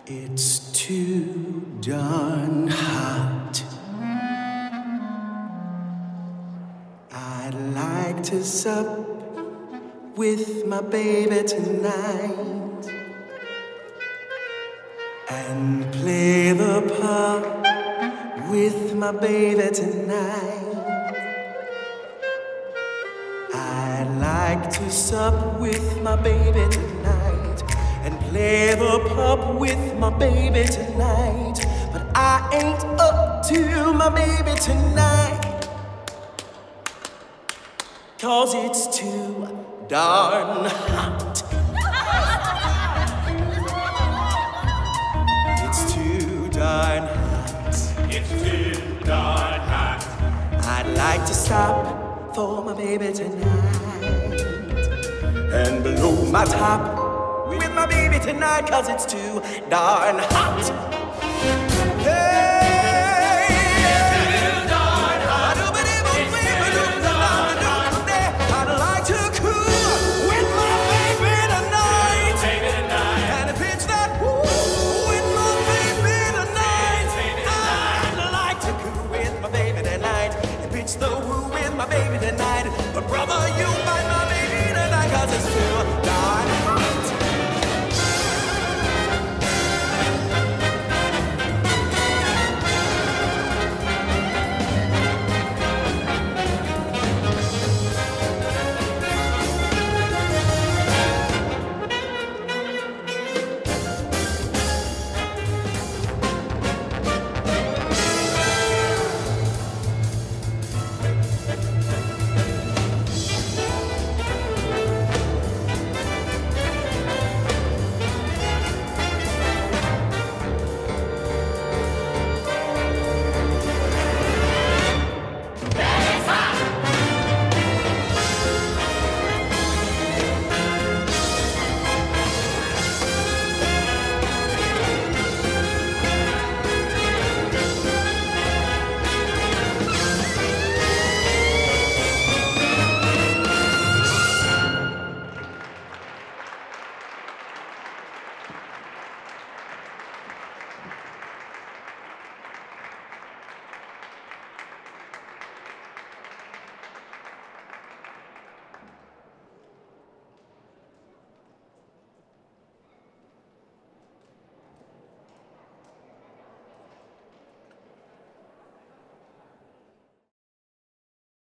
It's too darn hot. I'd like to sup with my baby tonight and play the pub with my baby tonight. I'd like to sup with my baby tonight and play the pub with my baby tonight. But I ain't up to my baby tonight, 'cause it's too darn hot. It's too darn hot. It's too darn hot. I'd like to stop for my baby tonight and blow my top with my baby tonight, 'cause it's too darn hot.